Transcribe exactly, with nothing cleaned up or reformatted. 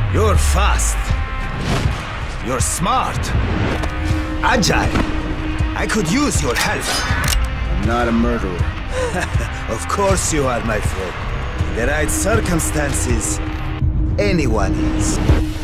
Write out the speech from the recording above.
You're fast. You're smart. Agile. I could use your help. I'm not a murderer. Of course you are, my friend. In the right circumstances, anyone is.